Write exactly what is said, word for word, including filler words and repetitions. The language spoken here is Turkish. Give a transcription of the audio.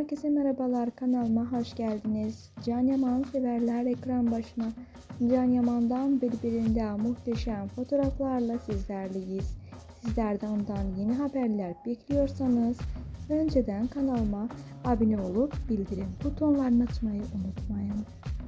Herkese merhabalar, kanalıma hoş geldiniz. Can Yaman severler ekran başına. Can Yaman'dan birbirinden muhteşem fotoğraflarla sizlerleyiz. Sizlerden ondan yeni haberler bekliyorsanız önceden kanalıma abone olup bildirim butonlarını açmayı unutmayın.